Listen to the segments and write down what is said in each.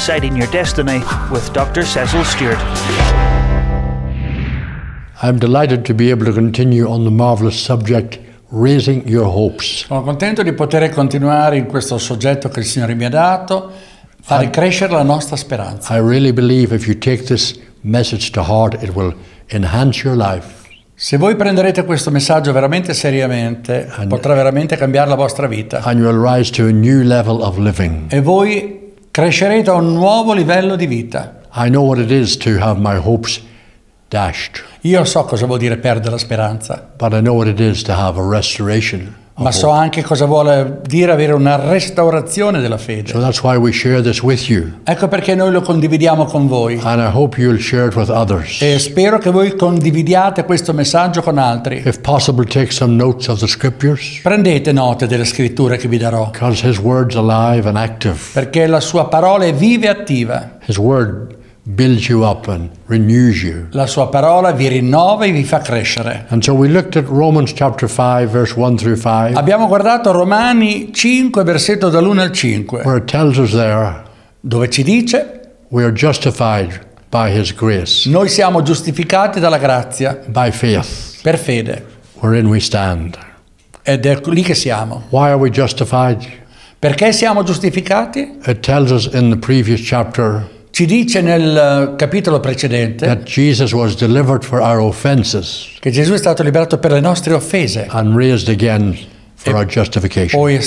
Deciding Your Destiny with Dr. Cecil Stewart. I'm delighted to be able to continue on the marvelous subject, raising your hopes. Sono contento di poter continuare in questo soggetto che il Signore mi ha dato, fare crescere la nostra speranza. I really believe if you take this message to heart, it will enhance your life. Se voi prenderete questo messaggio veramente seriamente, potrà veramente cambiare la vostra vita. And you will rise to a new level of living. E voi crescerete a un nuovo livello di vita. I know what it is to have my hopes dashed. Io so cosa vuol dire perdere la speranza. But I know what it is to have a restoration. Ma so anche cosa vuole dire avere una restaurazione della fede. So that's why we share this with you. Ecco perché noi lo condividiamo con voi. And I hope you'll share it with others. E spero che voi condividiate questo messaggio con altri. If possible, take some notes of the scriptures. Prendete note delle scritture che vi darò. Because His word's alive and active. Perché la sua parola è viva e attiva. His word builds you up and renews you. La sua parola vi rinnova e vi fa crescere. And so we looked at Romans chapter 5 verse 1 through 5. Abbiamo guardato Romani 5 versetto dall'1 al 5. Where it tells us there, dove ci dice we are justified by His grace. Noi siamo giustificati dalla grazia. By faith. Per fede. Wherein we stand. Ed è lì che siamo. Why are we justified? Perché siamo giustificati? It tells us in the previous chapter ci dice nel capitolo precedente that Jesus was delivered for our offenses che Gesù è stato liberato per le nostre offese and raised again for our justification. Poi è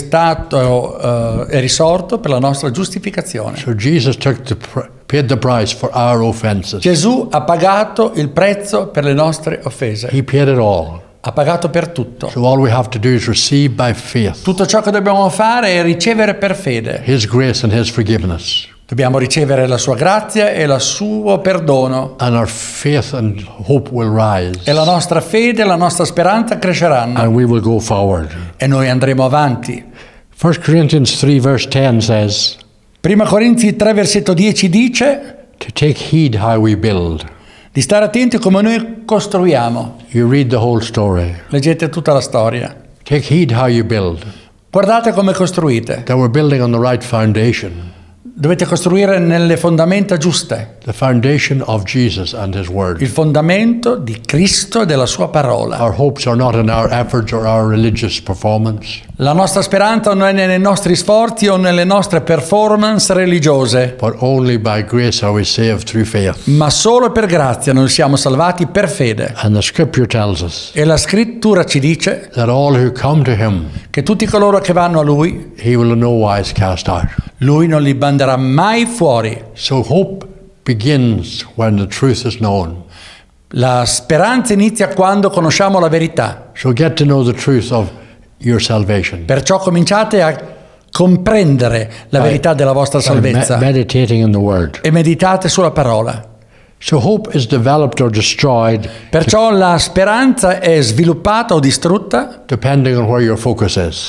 stato è risorto per la nostra giustificazione. So Jesus paid the price for our offenses. Gesù ha pagato il prezzo per le nostre offese. He paid it all. Ha pagato per tutto. So all we have to do is receive by faith. Tutto ciò che dobbiamo fare è ricevere per fede. His grace and His forgiveness. Dobbiamo ricevere la sua grazia e il suo perdono. And our faith and hope will rise. E la nostra fede e la nostra speranza cresceranno. And we will go forward. E noi andremo avanti. 1 Corinthians 3 verse 10 says, 1 Corinzi 3 versetto 10 dice, to take heed how we build. Di stare attenti come noi costruiamo. You read the whole story. Leggete tutta la storia. Take heed how you build. Guardate come costruite. That we're building on the right foundation. Dovete costruire nelle fondamenta giuste. The foundation of Jesus and His word. Il fondamento di Cristo e della sua parola. Our hopes are not in our efforts or our religious performance. La nostra speranza non è nei nostri sforzi o nelle nostre performance religiose. But only by grace are we saved through faith. Ma solo per grazia noi siamo salvati per fede. And the scripture tells us e la scrittura ci dice that all who come to Him, che tutti coloro che vanno a Lui, He will in no wise cast out. Lui non li manderà mai fuori. So hope begins when the truth is known. La speranza inizia quando conosciamo la verità. So get to know the truth of your salvation. Perciò cominciate a comprendere la verità della vostra salvezza. Meditating in the word. E meditate sulla parola. So hope is developed or destroyed. Perciò la speranza è sviluppata o distrutta. Depending on where your focus is.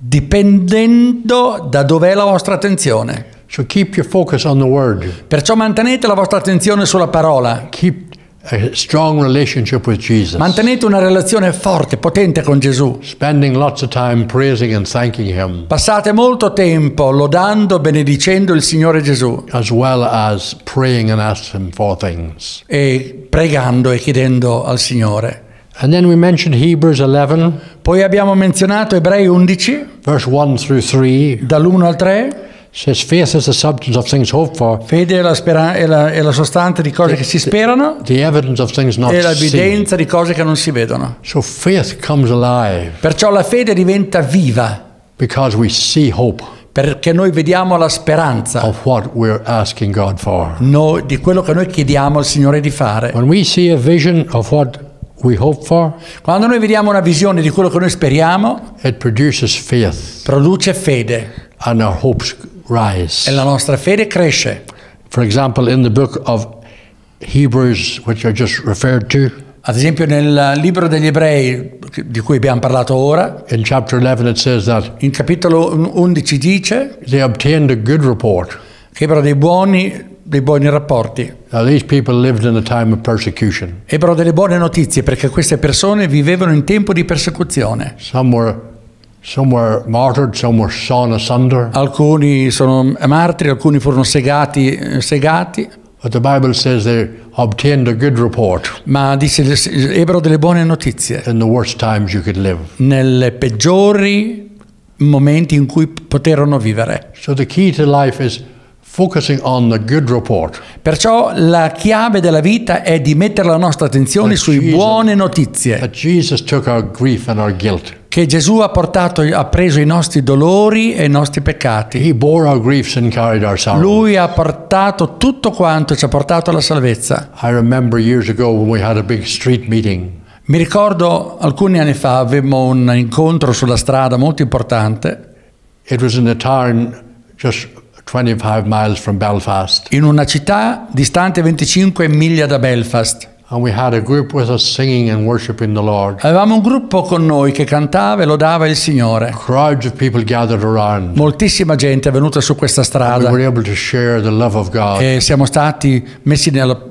Dipendendo da dov'è la vostra attenzione. So keep your focus on the word. Perciò mantenete la vostra attenzione sulla parola. Keep a strong relationship with Jesus. Mantenete una relazione forte, potente con Gesù. Spending lots of time praising and thanking Him. Passate molto tempo lodando, benedicendo il Signore Gesù. As well as praying and asking Him for things. E pregando e chiedendo al Signore. And then we mentioned Hebrews 11. Poi abbiamo menzionato Ebrei 11. Verse 1 through 3. Dall'1 al 3. Says faith is the substance of things hoped for. Fede è la sostanza di cose che si sperano. The evidence of things not seen. E seen. l'evidenza di cose che non si vedono. So faith comes alive. Perciò la fede diventa viva. Because we see hope. Perché noi vediamo la speranza of what we're asking God for. Di quello che noi chiediamo al Signore di fare. When we see a vision of what we hope for, quando noi vediamo una visione di quello che noi speriamo, it produces faith. Produce fede. And our hopes rise. E la nostra fede cresce. For example, in the book of Hebrews, which I just referred to, ad esempio nel libro degli Ebrei di cui abbiamo parlato ora, in chapter 11 it says that in capitolo 11 dice they obtained a good report. Che ebbero dei buoni rapporti. Now these people lived in a time of persecution. Ebbero delle buone notizie perché queste persone vivevano in tempo di persecuzione. Some were Some were martyred, some were sawn asunder. Alcuni sono martiri, alcuni furono segati, But the Bible says they obtained a good report ma dice, ebbero delle buone notizie in the worst times you could live. nelle peggiori momenti in cui poterono vivere. So the key to life is focusing on the good report. Perciò la chiave della vita è di mettere la nostra attenzione That sui Jesus- buone notizie, That Jesus took our grief and our guilt. che Gesù ha preso i nostri dolori e i nostri peccati. He bore our griefs and carried our sorrows. Lui ha portato tutto quanto, ci ha portato alla salvezza. I remember years ago when we had a big street meeting. Mi ricordo alcuni anni fa avevamo un incontro sulla strada molto importante It was in a town just 25 miles from Belfast. in una città distante 25 miglia da Belfast. And we had a group with us singing and worshiping the Lord. Avevamo un gruppo con noi che cantava e lodava il Signore. Crowds of people gathered around. Moltissima gente è venuta su questa We strada were able to share the love of God. e siamo stati messi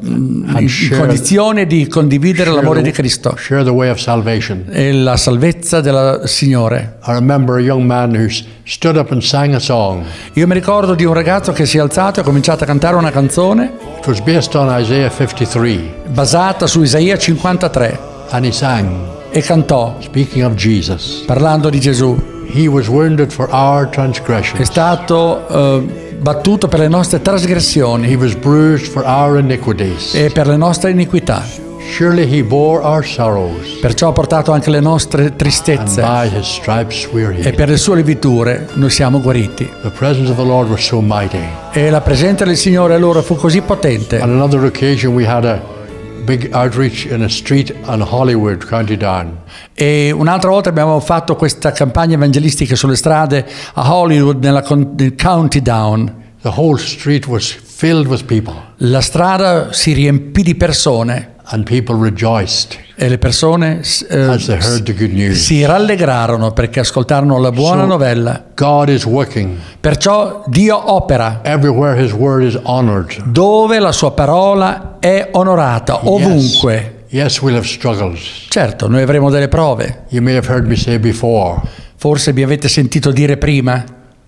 in share- condizione di condividere l'amore di Cristo Share the way of salvation. e la salvezza del Signore. I remember a young man who stood up and sang a song. Io mi ricordo di un ragazzo che si è alzato e ha cominciato a cantare una canzone It was based on Isaiah 53. basata su Isaia 53 And he sang, e cantò speaking of Jesus, parlando di Gesù. He was wounded for our È transgressions. stato battuto per le nostre He trasgressioni was bruised for our iniquities. e per le nostre iniquità. Surely he bore our sorrows. Perciò ha portato anche le nostre And tristezze by his stripes we are e healed. per le sue liviture noi siamo guariti. The presence of the Lord was so mighty. E la presenza del Signore allora fu così potente. On another occasion we had a big outreach in a street on Hollywood, County Down. E un'altra volta abbiamo fatto questa campagna evangelistica sulle strade a Hollywood, nel County Down. The whole street was filled with people, La strada si riempì di persone and people rejoiced e le persone as they heard the good news. si rallegrarono perché ascoltarono la buona So- novella. God is working. Perciò Dio opera Everywhere his word is honored. dove la sua parola è onorata, ovunque. Yes, we'll have struggles. Certo, noi avremo delle prove. You may have heard me say before, Forse mi avete sentito dire prima,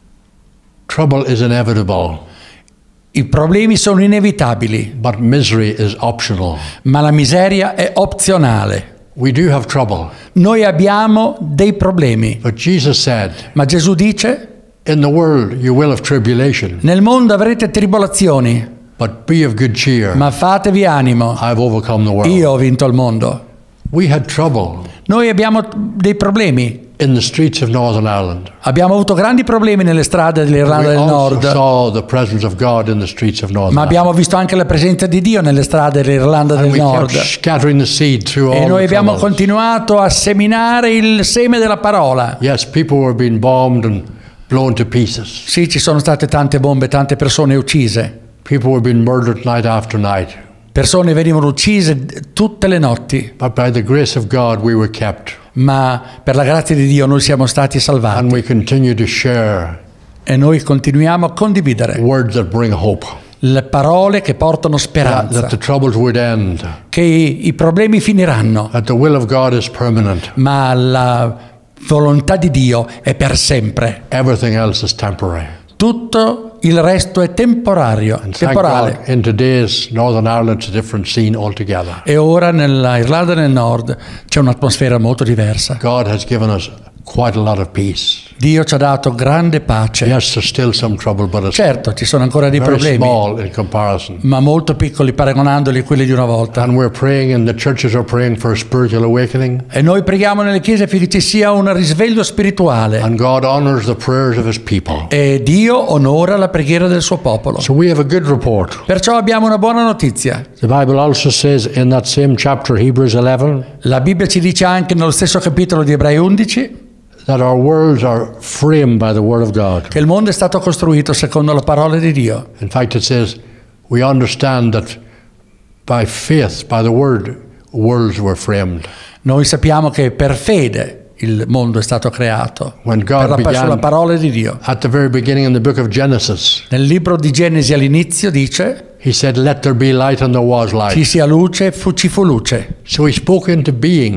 trouble is inevitable, i problemi sono inevitabili, but misery is optional. ma la miseria è opzionale. We do have trouble, Noi abbiamo dei problemi, but Jesus said, ma Gesù dice, in the world you will have tribulation, nel mondo avrete tribolazioni, but be of good cheer. ma fatevi animo, I've overcome the world. io ho vinto il mondo. We had trouble Noi abbiamo dei problemi, in the streets of Northern Ireland. abbiamo avuto grandi problemi nelle strade dell'Irlanda We del also Nord, saw the presence of God in the streets of Northern ma Ireland. abbiamo visto anche la presenza di Dio nelle strade dell'Irlanda And del we kept Nord. scattering the seed through E all noi the abbiamo troubles. continuato a seminare il seme della parola. Yes, people were being bombed and blown to pieces. Sì, ci sono state tante bombe, tante persone uccise. People were being murdered night after night. Persone venivano uccise tutte le notti, But by the grace of God, we were kept. ma per la grazia di Dio noi siamo stati salvati And we continue to share e noi continuiamo a condividere words that bring hope. le parole che portano That speranza, the troubles would end. che i problemi finiranno, That the will of God is permanent. ma la volontà di Dio è per sempre. Everything else is temporary. Tutto il resto è temporario, And thank temporale. God, in today's Northern Ireland, it's a different scene altogether. E ora nella Irlanda del Nord c'è un'atmosfera molto diversa. God has given us quite a lot of peace. Dio ci ha dato grande pace. Yes, there's still some trouble, but it's Certo, ci sono ancora dei very problemi, small in comparison. ma molto piccoli paragonandoli a quelli di una volta. And we're praying, and the churches are praying for a spiritual awakening. E noi preghiamo nelle chiese affinché ci sia un risveglio spirituale. And God honors the prayers of his people. E Dio onora la preghiera del suo popolo. So we have a good report. Perciò abbiamo una buona notizia. The Bible also says in that same chapter, Hebrews 11, La Bibbia ci dice anche nello stesso capitolo di Ebrei 11 that our worlds are framed by the Word of God. che il mondo è stato costruito secondo la parola di Dio. In fact, it says, we understand that by faith, by the Word, worlds were framed. Noi sappiamo che per fede il mondo è stato creato, When God sulla began, parola di Dio. at the very beginning in the book of Genesis, Nel libro di Genesi all'inizio dice: he said, let there be light, and there was ci light. sia luce, ci fu luce. So he spoke into being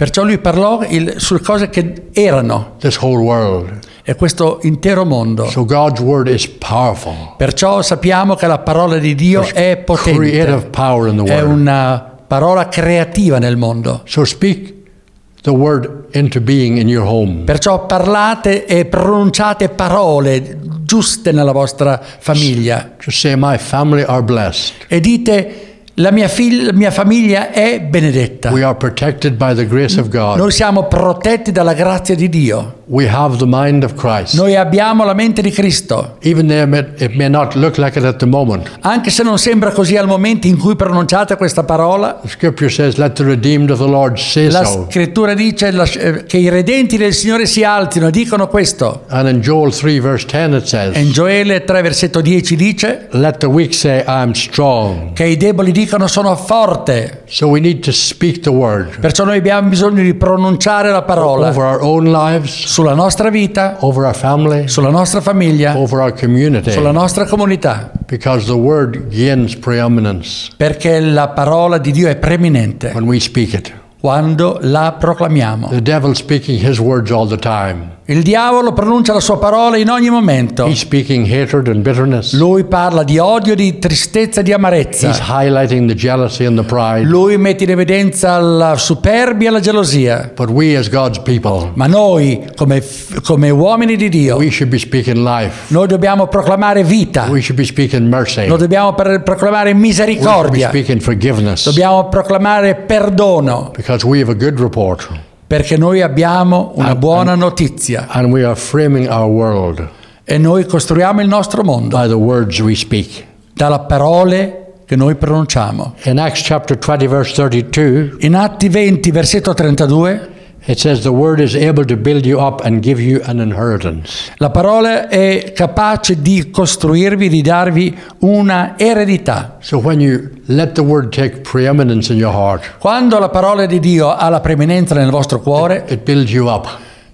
Perciò lui parlò sulle cose che erano, this whole world. e questo intero mondo. So God's word is powerful. Perciò sappiamo che la parola di Dio è Creative potente, power in the è word. una parola creativa nel mondo. So speak the word into being in your home. Perciò parlate e pronunciate parole giuste nella vostra famiglia Just say, my family are blessed. e dite: la mia famiglia è benedetta. We are protected by the grace of God. Noi siamo protetti dalla grazia di Dio. We have the mind of Christ. Noi abbiamo la mente di Cristo. Even though it may not look like it at the moment. Anche se non sembra così al momento in cui pronunciate questa parola, The scripture says, let the redeemed of the Lord say la so. scrittura dice che i redenti del Signore si alzino e dicono questo. And in Joel 3 verse 10 it E in says, Gioele 3 versetto 10 dice let the weak say, I am strong. che i deboli dicono: sono forte. So we need to speak the word Perciò noi abbiamo bisogno di pronunciare la parola over our own lives, sulla nostra vita, over our family, sulla nostra famiglia, over our community, sulla nostra comunità, because the word gains preeminence perché la parola di Dio è preeminente when we speak it. quando la proclamiamo. The devil speaking his words all the time. Il diavolo pronuncia la sua parola in ogni momento. He's speaking hatred and bitterness. Lui parla di odio, di tristezza, di He's amarezza. highlighting the jealousy and the pride. Lui mette in evidenza la superbia e la gelosia. But we as God's people, Ma noi, come uomini di Dio, we should be speaking life. noi dobbiamo proclamare vita. We should be speaking mercy. Noi dobbiamo proclamare We should be misericordia. speaking forgiveness. Dobbiamo proclamare perdono, Because we have a good report. perché noi abbiamo una buona notizia And we are framing our world e noi costruiamo il nostro mondo by the words we speak. dalle parole che noi pronunciamo. In Acts chapter 20 verse 32, In Atti 20, versetto 32, it says the word is able to build you up and give you an inheritance. la parola è capace di costruirvi, di darvi una eredità. So when you let the word take preeminence in your heart, Quando la parola di Dio ha la preeminenza nel vostro cuore, it builds you up.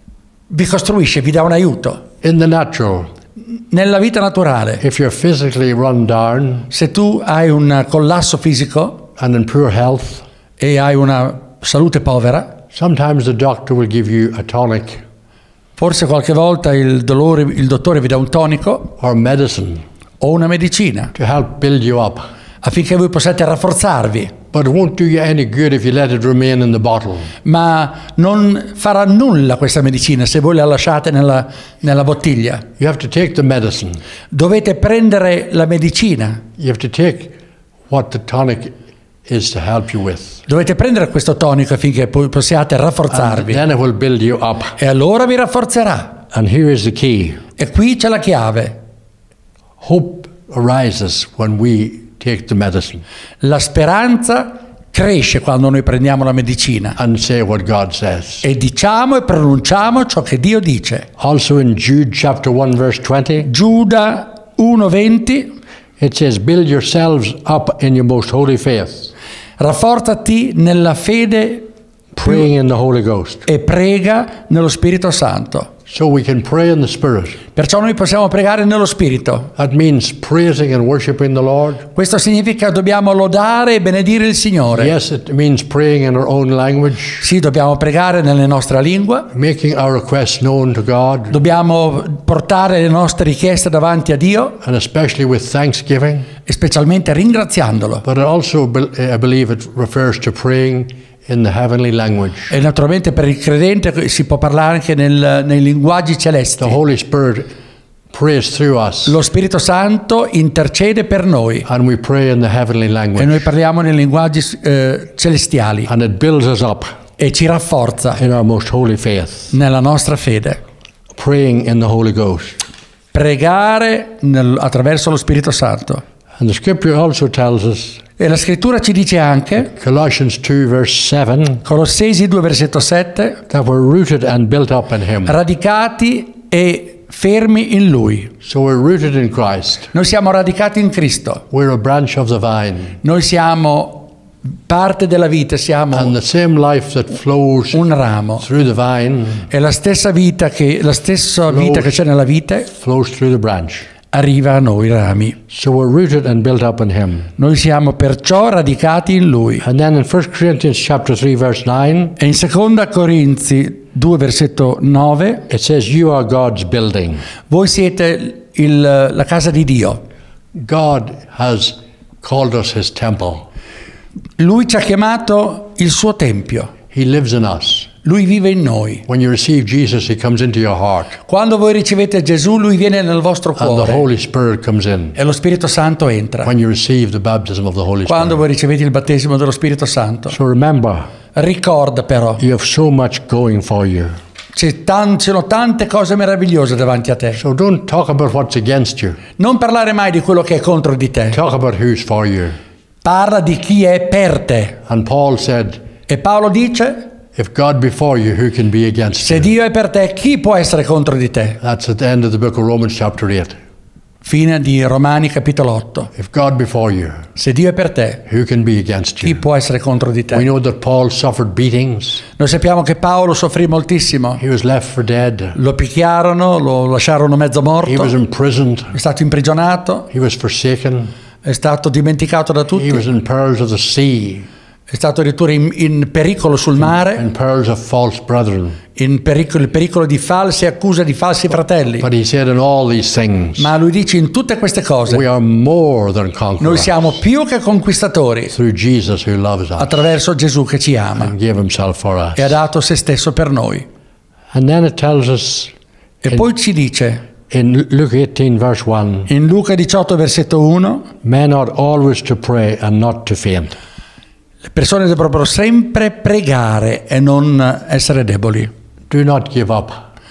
vi costruisce, vi dà un aiuto. In the natural, Nella vita naturale, if you're physically run down se tu hai un collasso fisico and in poor health, e hai una salute povera, sometimes the doctor will give you a tonic forse qualche volta il dottore vi dà un tonico or medicine o una medicina to help build you up. affinché voi possiate rafforzarvi, But it won't do you any good if you let it remain in the bottle. ma non farà nulla questa medicina se voi la lasciate nella bottiglia. You have to take the medicine. Dovete prendere la medicina, You have to take what the tonic is to help you with. dovete prendere questo tonico affinché poi possiate And rafforzarvi then it will build you up. e allora vi rafforzerà. And here is the key. E qui c'è la chiave. Hope arises when we take the medicine La speranza cresce quando noi prendiamo la medicina and say what God says. e diciamo e pronunciamo ciò che Dio dice. Also in Jude chapter 1 verse 20, Giuda 1:20, it says, build yourselves up in your most holy faith, rafforzati nella fede praying in the Holy Ghost. e prega nello Spirito Santo. So we can pray in the Spirit. Perciò noi possiamo pregare nello Spirito. That means praising and worshiping the Lord. Questo significa dobbiamo lodare e benedire il Signore. Yes, it means praying in our own language, Sì, dobbiamo pregare nella nostra lingua, making our requests known to God, dobbiamo portare le nostre richieste davanti a Dio and especially with thanksgiving. e specialmente ringraziandolo. But it also, I believe, it refers to praying in the heavenly language. E naturalmente per il credente si può parlare anche nei linguaggi celesti. The Holy Spirit prays through us, Lo Spirito Santo intercede per noi and we pray in the heavenly e language, noi parliamo nei linguaggi celestiali and it builds us up e ci rafforza in our most holy faith, nella nostra fede. praying in the Holy Ghost. Pregare attraverso lo Spirito Santo. And the scripture also tells us, E la scrittura ci dice anche, Colossians 2 verse 7, Colossesi 2 versetto 7, that we're rooted and built up in Him. radicati e fermi in Lui. So we're rooted in Christ. Noi siamo radicati in Cristo. We're a branch of the vine. Noi siamo parte della vita, And siamo the same life that flows un ramo. through the vine E la stessa vita che c'è nella vite flows through the branch. arriva a noi rami. So we're rooted and built up in him. Noi siamo perciò radicati in Lui. And then in 1 Corinthians chapter 3 verse 9, E in 2 Corinzi 2 versetto 9, it says, you are God's building. voi siete la casa di Dio. God has called us his temple. Lui ci ha chiamato il suo tempio. He lives in us. Lui vive in noi. When you receive Jesus, he comes into your heart. Quando voi ricevete Gesù, Lui viene nel vostro And the cuore Holy Spirit comes in. e lo Spirito Santo entra. When you receive the baptism of the Holy Quando Spirit. voi ricevete il battesimo dello Spirito Santo. So remember, Ricorda però, you have so much going for you. ci sono tante cose meravigliose davanti a te. So don't talk about what's against you. Non parlare mai di quello che è contro di te. Talk about who's for you. Parla di chi è per te. And Paul said, E Paolo dice, if God be for you, who can be against se you? Dio è per te, chi può essere contro di te? That's at the end of the book of Romans chapter 8. Fine di Romani capitolo 8. If God be for you, Se Dio è per te, who can be against chi you? può essere contro di We te? know that Paul suffered beatings. Noi sappiamo che Paolo soffrì moltissimo. He was left for dead. Lo picchiarono, lo lasciarono mezzo He was morto, imprisoned. è stato imprigionato, He was forsaken. è stato dimenticato da He tutti, was in perils of the sea, è stato addirittura in pericolo sul mare, in perils of false brethren. il pericolo di false accuse di falsi fratelli. But he said, in all these things, Ma lui dice in tutte queste cose, we are more than noi conquerors siamo più che conquistatori through Jesus who loves us attraverso Gesù che ci ama and gave himself for us. e ha dato se stesso per noi. And then it tells us E poi ci dice in Luke 18 verse 1, in Luca 18 versetto 1, men ought always to pray and not to faint. le persone dovrebbero sempre pregare e non essere deboli, Do not give up.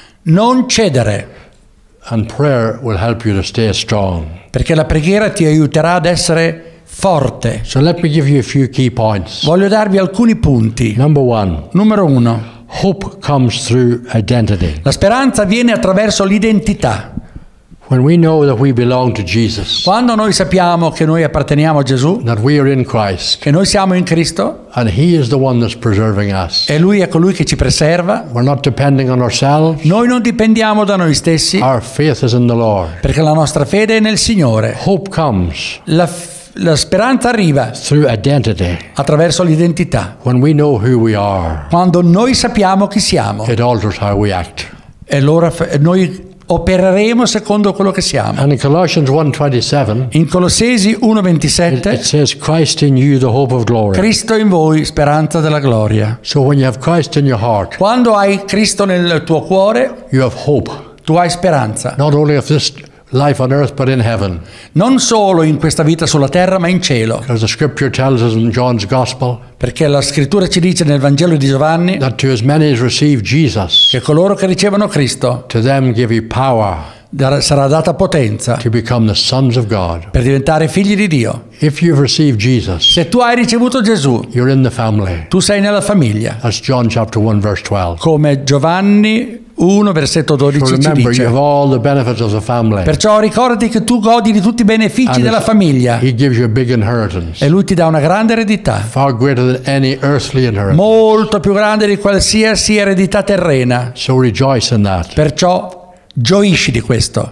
non cedere, And prayer will help you to stay strong. perché la preghiera ti aiuterà ad essere forte. So let me give you a few key points. Voglio darvi alcuni punti. Number 1, Numero 1, hope comes through identity. la speranza viene attraverso l'identità. When we know that we belong to Jesus, Quando noi sappiamo che noi apparteniamo a Gesù, that we are in Christ, che noi siamo in Cristo and he is the one that's preserving us. e Lui è colui che ci preserva, We're not depending on ourselves. noi non dipendiamo da noi stessi Our faith is in the Lord. perché la nostra fede è nel Signore. Hope comes La speranza arriva through identity. attraverso l'identità. When we know who we are, Quando noi sappiamo chi siamo it alters how we act. e allora noi opereremo secondo quello che siamo. And in Colossians 1:27, In Colossesi it 1:27, says, Christ in you, the hope of glory. Cristo in voi, speranza della gloria. So when you have Christ in your heart, Quando hai Cristo nel tuo cuore, you have hope, tu hai speranza. not only of this life on earth, but in heaven. Non solo in questa vita sulla terra, ma in cielo. Because the scripture tells us in John's Gospel Perché la scrittura ci dice nel Vangelo di Giovanni that to as many as receive Jesus, che coloro che ricevono Cristo to them give he power sarà data potenza to become the sons of God. per diventare figli di Dio. If you've received Jesus, Se tu hai ricevuto Gesù, you're in the family. tu sei nella famiglia. That's John chapter 1 verse 12. Come Giovanni 1 versetto So 12 ci remember, you dice. have all the benefits of the family. Perciò ricordati che tu godi di tutti i benefici And della famiglia he gives you a big inheritance, e Lui ti dà una grande eredità, far greater than any earthly inheritance. molto più grande di qualsiasi eredità terrena. So rejoice in that. Perciò gioisci di questo.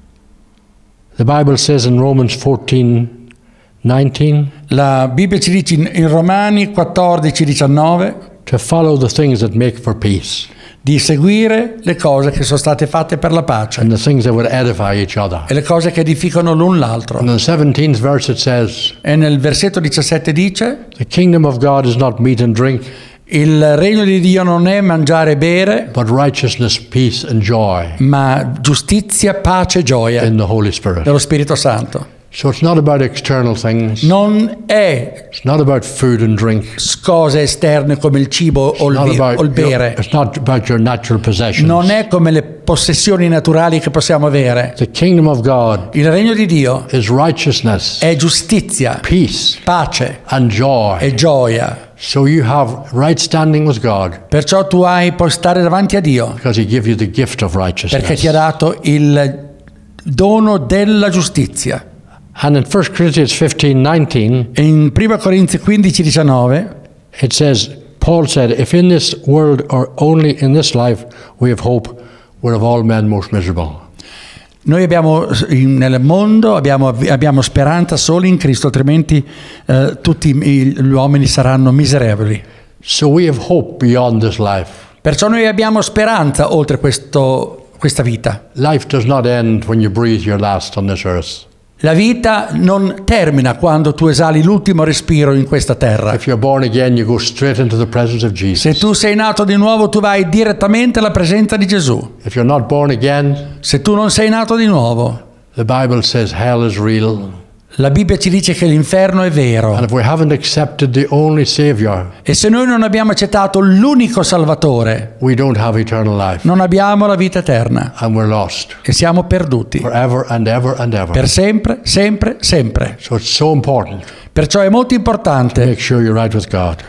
The Bible says in Romans 14:19 La Bibbia ci dice in Romani 14:19 to follow the things that make for peace di seguire le cose che sono state fatte per la pace and the things that would edify each other. e le cose che edificano l'un l'altro. And in the 17th verse it says, E nel versetto 17 dice: the kingdom of God is not meat and drink, il regno di Dio non è mangiare e bere, but righteousness, peace and joy ma giustizia, pace e gioia in the Holy Spirit. dello Spirito Santo. So it's not about external things. Non è It's not about food and drink. cose esterne come il cibo o Not il about bere. it's not about your natural possessions. Non è come le possessioni naturali che possiamo avere. The kingdom of God Il regno di Dio is righteousness, è giustizia, peace pace and joy. e gioia. So you have right standing with God Perciò tu puoi stare davanti a Dio because he gives you the gift of perché righteousness. ti ha dato il dono della giustizia. And in 1 Corinthians 15:19 E in 1 Corinzi 15:19 it says, Paul said, if in this world or only in this life we have hope, we're of all men most miserable. Noi nel mondo abbiamo speranza solo in Cristo, altrimenti tutti gli uomini saranno miserevoli. So we have hope beyond this life. Perciò noi abbiamo speranza oltre questa vita. Life does not end when you breathe your last on this earth. La vita non termina quando tu esali l'ultimo respiro in questa terra. If you're born again, you go straight into the presence of Jesus. Se tu sei nato di nuovo, tu vai direttamente alla presenza di Gesù. If you're not born again, Se tu non sei nato di nuovo, the Bible says hell is real. la Bibbia ci dice che l'inferno è vero. And if we haven't accepted the only Savior, E se noi non abbiamo accettato l'unico Salvatore, we don't have eternal life. non abbiamo la vita eterna And we're lost e siamo perduti forever and ever and ever. per sempre, sempre, sempre. So it's so important Perciò è molto to importante make sure you're right with God.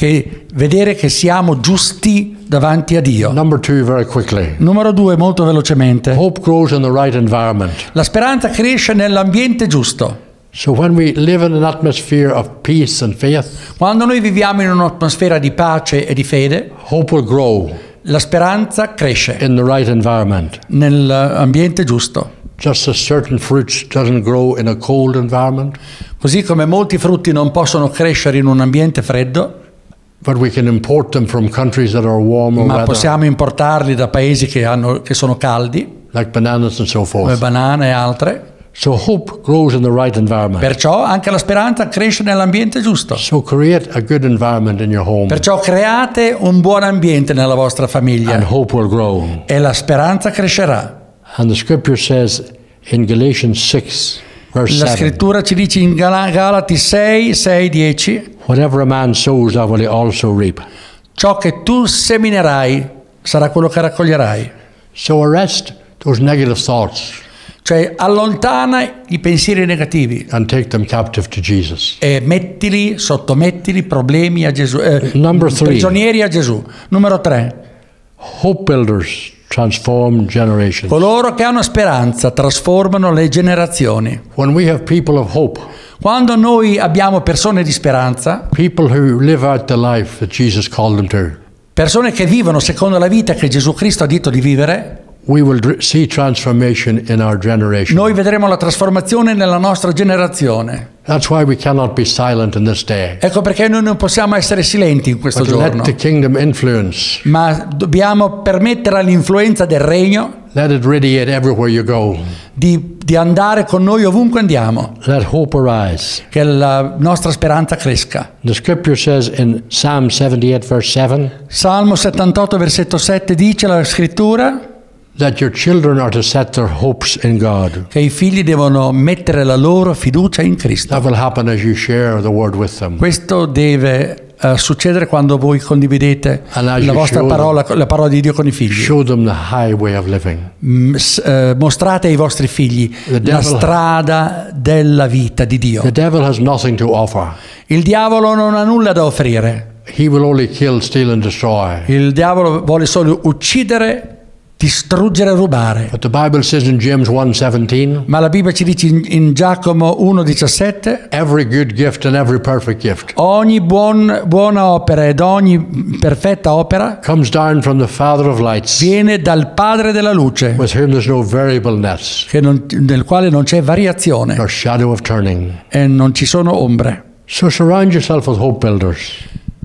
vedere che siamo giusti davanti a Dio. Number 2, very quickly. Numero 2, molto velocemente. Hope grows in the right environment. La speranza cresce nell'ambiente giusto. So when we live in an atmosphere of peace and faith, Quando noi viviamo in un'atmosfera di pace e di fede, hope will grow la speranza cresce in the right environment. nell'ambiente giusto. Just as certain fruits doesn't grow in a cold environment, Così come molti frutti non possono crescere in un ambiente freddo, but we can import them from countries that are warmer ma weather, possiamo importarli da paesi che sono caldi, like bananas and so come forth. banane e altre. So hope grows in the right environment. Perciò anche la speranza cresce nell'ambiente giusto. So create a good environment in your home, Perciò create un buon ambiente nella vostra and famiglia hope will grow. e la speranza crescerà. And the scripture says in Galatians 6, verse La 7, scrittura ci dice in Galati 6, 6, 10: whatever a man sows, that will he also reap. ciò che tu seminerai sarà quello che raccoglierai. So arrest those negative thoughts Cioè allontana i pensieri negativi and take them captive to Jesus. e sottomettili problemi a Gesù, Number 3. prigionieri a Gesù. Numero 3, Hope builders transform generations. coloro che hanno speranza trasformano le generazioni. When we have people of hope, Quando noi abbiamo persone di speranza, people who live out the life that Jesus called them to, persone che vivono secondo la vita che Gesù Cristo ha detto di vivere, we will see transformation in our generation. noi vedremo la trasformazione nella nostra generazione. That's why we cannot be silent in this day, Ecco perché noi non possiamo essere silenti in questo but let giorno, the kingdom influence. ma dobbiamo permettere all'influenza del regno Let it radiate everywhere you go. di andare con noi ovunque andiamo, Let hope arise. che la nostra speranza cresca. The scripture says in Psalm 78, verse 7, Salmo 78, versetto 7 dice la scrittura that your children are to set their hopes in God. che i figli devono mettere la loro fiducia in Cristo. That will happen as you share the word with them. Questo deve succedere quando voi condividete And as la you vostra show parola, la parola di Dio con i figli. Show them the highway of living. Mostrate ai vostri figli la devil- strada della vita di Dio. The devil has nothing to offer. Il diavolo non ha nulla da offrire. He will only kill, steal and destroy. Il diavolo vuole solo uccidere, distruggere e rubare. But the Bible says in James 1:17, Ma la Bibbia ci dice in Giacomo 1,17: every good gift and every perfect gift ogni buona opera ed ogni perfetta opera comes down from the Father of lights, viene dal Padre della luce, with whom there's no variableness nel quale non c'è variazione nor shadow of turning. e non ci sono ombre. So surround yourself with hope builders.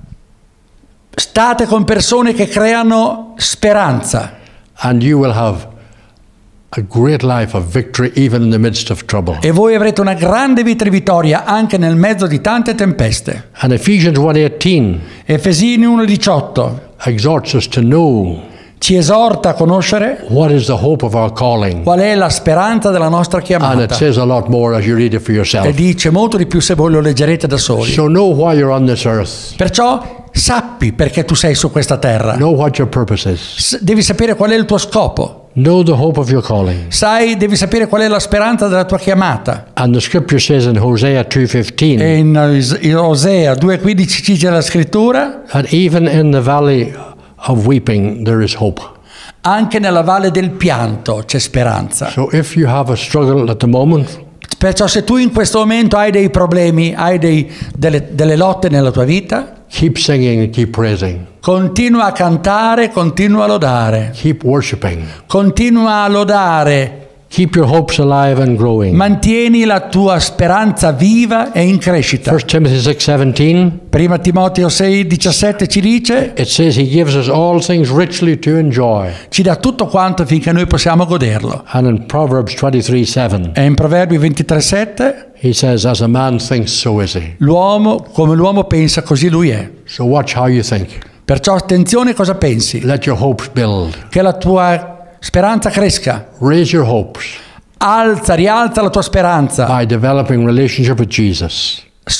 State con persone che creano speranza And you will have a great life of victory even in the midst of trouble. e voi avrete una grande vita di vittoria anche nel mezzo di tante tempeste. And Ephesians 1:18 Efesini 1,18 exhorts us to know ci esorta a conoscere what is the hope of our calling. qual è la speranza della nostra And it chiamata says a lot more as you read it for e yourself. dice molto di più se voi lo leggerete da soli. So know why you're on this earth. Perciò sappi perché tu sei su questa terra. Know what your purpose is. Devi sapere qual è il tuo scopo. Know the hope of your calling. Devi sapere qual è la speranza della tua chiamata. And the scripture says in Hosea 2:15 E in Osea 2,15 ci dice la scrittura: that even in the valley of weeping there is hope. anche nella valle del pianto c'è speranza. So if you have a struggle at the moment, Perciò se tu in questo momento hai dei problemi, hai delle lotte nella tua vita, keep singing and keep praising. continua a cantare, continua a lodare, Keep worshiping. continua a lodare Keep your hopes alive and growing. Mantieni la tua speranza viva e in crescita. 1 Timothy 6:17. Prima Timoteo 6,17 ci dice: It says he gives us all things richly to enjoy. ci dà tutto quanto finché noi possiamo goderlo. And in Proverbs 23:7, E in Proverbi 23,7 he says, as a man thinks, so is he. l'uomo, come l'uomo pensa, così lui è. So watch how you think. Perciò attenzione cosa pensi, Let your hopes build. che la tua speranza cresca. Raise your hopes Rialza la tua speranza. by developing relationship with Jesus.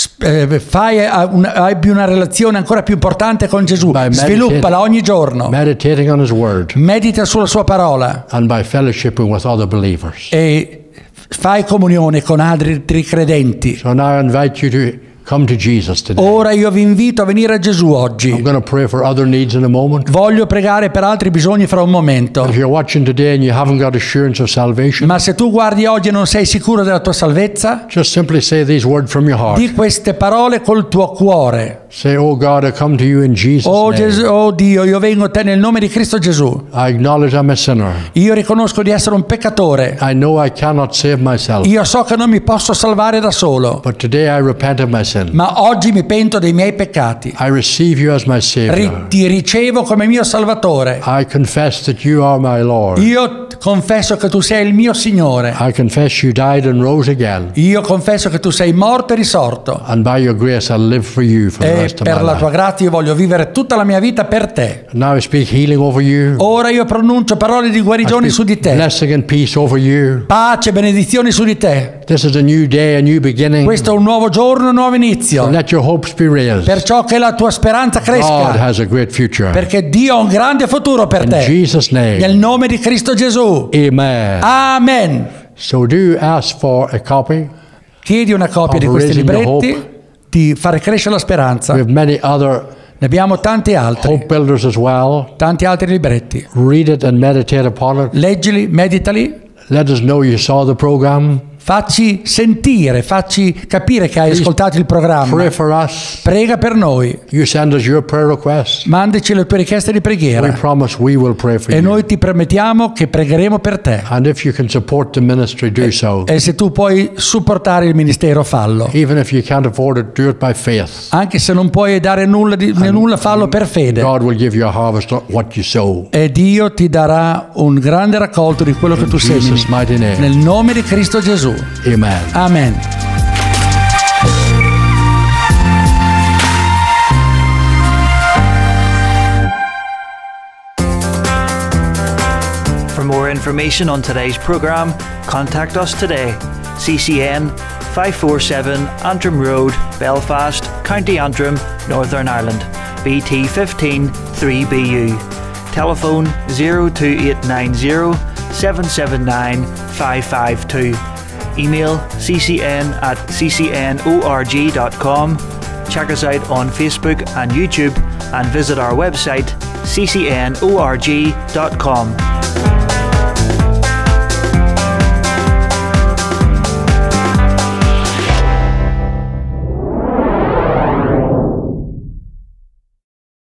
Abbi una relazione ancora più importante con Gesù. By Sviluppala ogni giorno. meditating on his word, Medita sulla sua parola and by fellowshipping with other believers. e fai comunione con altri credenti. So now I invite you to come to Jesus today. Ora io vi invito a venire a Gesù I'm oggi. going to pray for other needs in a moment. Voglio pregare per altri bisogni fra un momento. If you're watching today and you haven't got assurance of salvation, Ma se tu guardi oggi e non sei sicuro della tua salvezza, just simply say these words from your heart. di queste parole col tuo cuore. Say, oh God, I come to you in Jesus' name. Oh Dio, io vengo a te nel nome di Cristo Gesù. I acknowledge I'm a sinner. Io riconosco di essere un peccatore. I know I cannot save myself. Io so che non mi posso salvare da solo. But today I repent of my sin. Ma oggi mi pento dei miei peccati. I receive you as my Savior. Ti ricevo come mio Salvatore. I confess that you are my Lord. Io confesso che tu sei il mio Signore. I confess you died and rose again. Io confesso che tu sei morto e risorto. And by your grace I'll live for you for the E rest of per my la tua life. grazia io voglio vivere tutta la mia vita per te. Now I speak healing over you. Ora io pronuncio parole di I guarigione su di speak te. blessing and peace over you. Pace e benedizioni su di te. This is a new day, a new beginning. Questo è un nuovo giorno, un nuovo inizio. Let your hopes be raised. Perciò che la tua speranza God cresca. has a great future. Perché Dio ha un grande futuro per In te. Jesus' Nel name. nome di Cristo Gesù. Amen. Amen. So do ask for a copy. Chiedi una copia Of di questi Raising the libretti Hope. di fare crescere la speranza. We have many other Ne abbiamo tanti altri, hope builders as well. tanti altri libretti. Read it and meditate upon it. Leggili, meditali, Let us know you saw the program. facci sentire, facci capire che hai ascoltato il programma. Pray for us. Prega per noi, You send us your prayer requests. mandaci le tue richieste di We preghiera promise we will pray for e you. noi ti promettiamo che pregheremo per te. And if you can support the ministry, do so. E se tu puoi supportare il ministero, fallo. Even if you can't afford it, do it by faith. Anche se non puoi dare nulla, fallo per fede. God will give you a harvest of what you sow. E Dio ti darà un grande raccolto di quello che tu In Jesus' semini. mighty name. Nel nome di Cristo Gesù. Amen. Amen. For more information on today's programme, contact us today. CCN 547 Antrim Road, Belfast, County Antrim, Northern Ireland. BT 15 3BU. Telephone 02890 779 552. Email ccn@ccnorg.com. Check us out on Facebook and YouTube and visit our website ccnorg.com.